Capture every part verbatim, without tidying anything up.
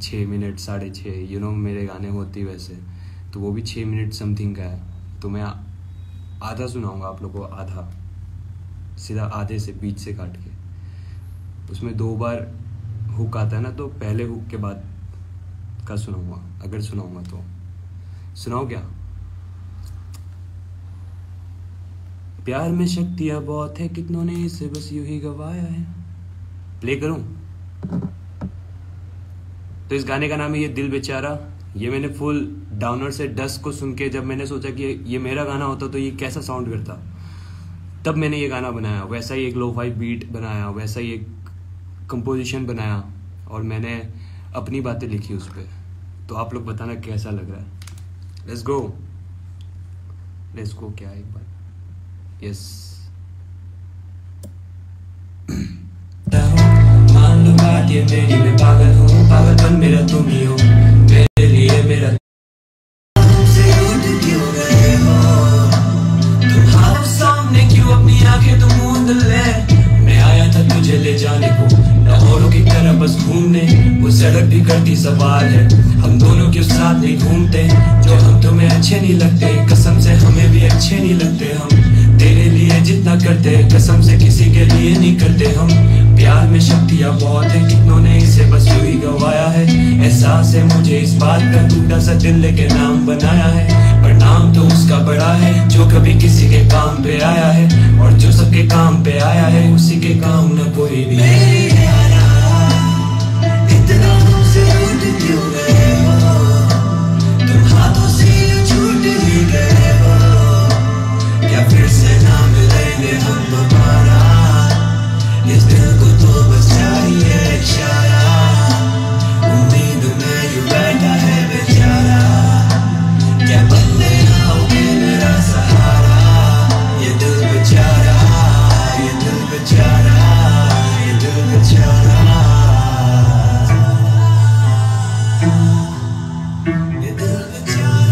छः मिनट साढ़े छः यू नो मेरे गाने होती वैसे, तो वो भी छः मिनट समथिंग का है। तो मैं आधा सुनाऊंगा आप लोगों को, आधा सीधा आधे से बीच से काट के। उसमें दो बार हुक आता है ना, तो पहले हुक के बाद का सुनाऊंगा, अगर सुनाऊंगा तो। सुनाओ क्या? प्यार में शक्तियाँ बहुत है, कितनों ने इसे बस यूं ही गवाया है। प्ले करूं? तो इस गाने का नाम है ये दिल बेचारा। ये मैंने फुल डाउनर से डस्ट को सुन के, जब मैंने सोचा कि ये मेरा गाना होता तो ये कैसा साउंड करता, तब मैंने ये गाना बनाया। वैसा ही एक लो फाई बीट बनाया, वैसा ही एक कंपोजिशन बनाया, और मैंने अपनी बातें लिखी उस पर। तो आप लोग बताना कैसा लग रहा है। Let's go, let's go. क्या एक बार यस मान लो बात ये मेरी, मैं पागल हूँ, पागलपन मेरा तुम ही हो, मेरे लिए मेरा तुमसे उठ क्यों गए हो तुम, हाथ सामने क्यों अपनी आंखें तुम मूंद ले। मैं आया था तुझे ले जाने को, औरों की तरह बस घूमने, वो सड़क भी करती सवाल है, हम दोनों के साथ नहीं घूमते, जो हम तुम्हें अच्छे नहीं लगते, कसम से हमें भी अच्छे नहीं लगते। हम तेरे लिए जितना करते, कसम से किसी के लिए नहीं करते हम। प्यार में शक्तियाँ बहुत है, कितनों ने इसे बस यूं ही गवाया है। एहसास है मुझे इस बात का, टूटा सा दिल लेके नाम बनाया है, पर नाम तो उसका बड़ा है जो कभी किसी के काम पे आया है, और जो सबके काम पे आया है उसी के काम न कोई भी। इतना तुमसे उठ क्यों गए हो तुम, हाथों से छूट ही गए हो, या फिर से ना मिलेंगे हम दोबारा, इस दिल को तो बस चाहिए इशारा, उम्मीद में यूं बैठा है बेचारा, क्या बनने आओगे मेरा सहारा, ये दिल बेचारा, ये दिल बेचारा, ये दिल बेचारा, ये दिल बेचारा,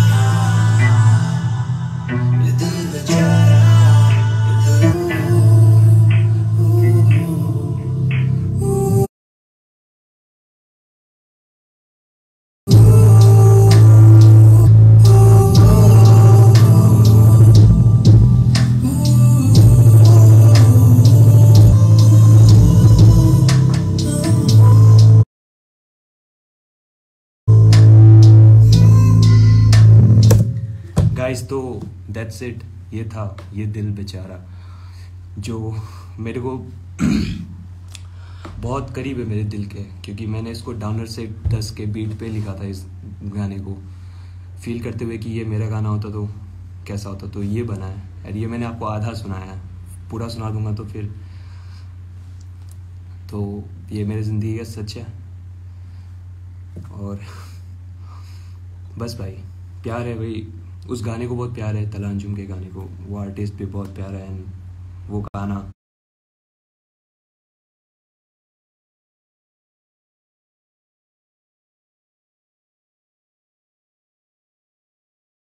ये दिल बेचारा, ये दिल। गाइस तो दैट्स इट, ये था ये दिल बेचारा, जो मेरे को बहुत करीब है मेरे दिल के, क्योंकि मैंने इसको डाउनर से दस के बीट पे लिखा था, इस गाने को फील करते हुए कि ये मेरा गाना होता तो कैसा होता, तो ये बना है। और ये मैंने आपको आधा सुनाया है, पूरा सुना दूंगा तो फिर तो ये मेरी ज़िंदगी का सच है। और बस भाई प्यार है भाई, उस गाने को बहुत प्यार है, तलांजुम के गाने को, वो आर्टिस्ट भी बहुत प्यारा है, वो गाना